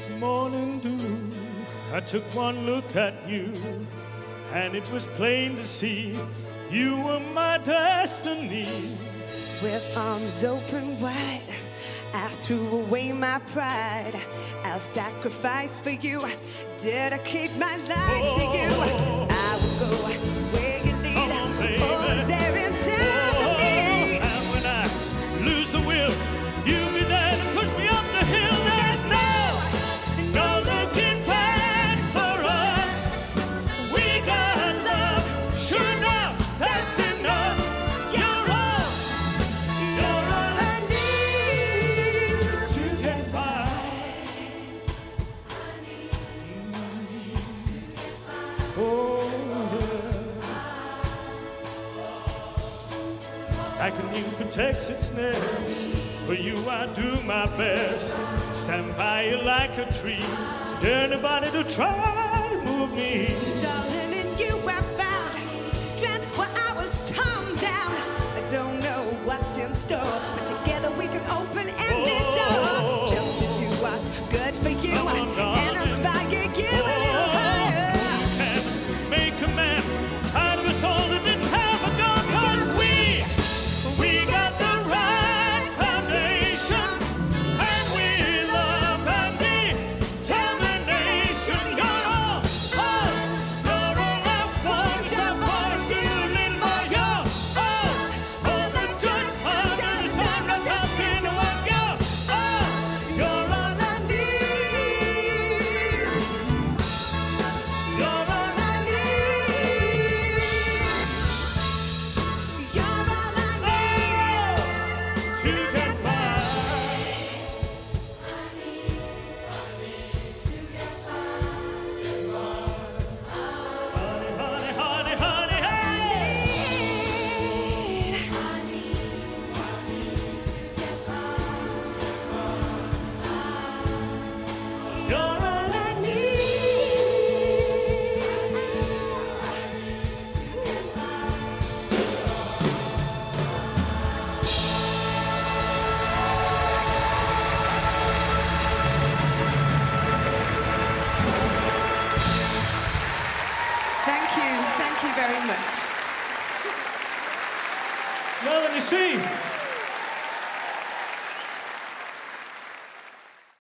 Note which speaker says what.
Speaker 1: Morning dew, I took one look at you, and it was plain to see you were my destiny.
Speaker 2: With arms open wide, I threw away my pride. I'll sacrifice for you, dedicate my life to you. I will go where you lead. Oh, is there in time for me?
Speaker 1: And when I lose the will, you'll be there to push me up the hill. There's no looking back for us. We got love, sure enough, that's enough. You're all I need to get by. Oh, yeah. Like a new protects nest, for you I do my best. Stand by you like a tree, dare anybody to try to move me.
Speaker 2: Darling, in you I found strength where I was torn down. I don't know what's in store, but together we can open any door. Just to do what's good for you and inspire you a little higher.
Speaker 1: You can make a man out of a soul that didn't have a gun, 'cause we got the right foundation, and we love and determination. You're all I want, so I wanna do a little more. You're all the joys of the sun wrapped up in one. You're all I need. You're all I need. You're all I need to get by. Honey, honey, honey, you're all I
Speaker 2: Thank you very much.
Speaker 1: Melanie, see.